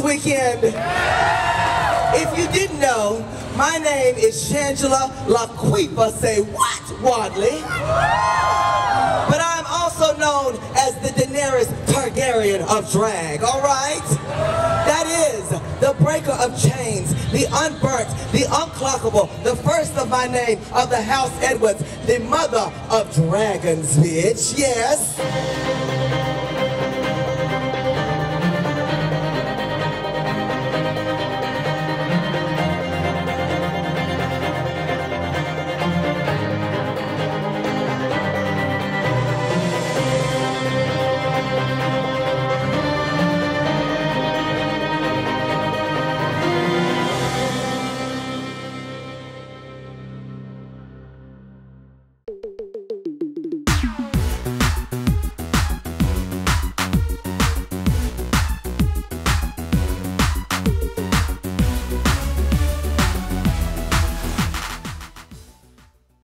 weekend? If you didn't know, my name is Shangela LaQuipa, say what, Wadley? But I'm also known as the Daenerys Targaryen of drag, all right? That is the breaker of chains, the unburnt, the unclockable, the first of my name of the House Edwards, the mother of dragons, bitch, yes.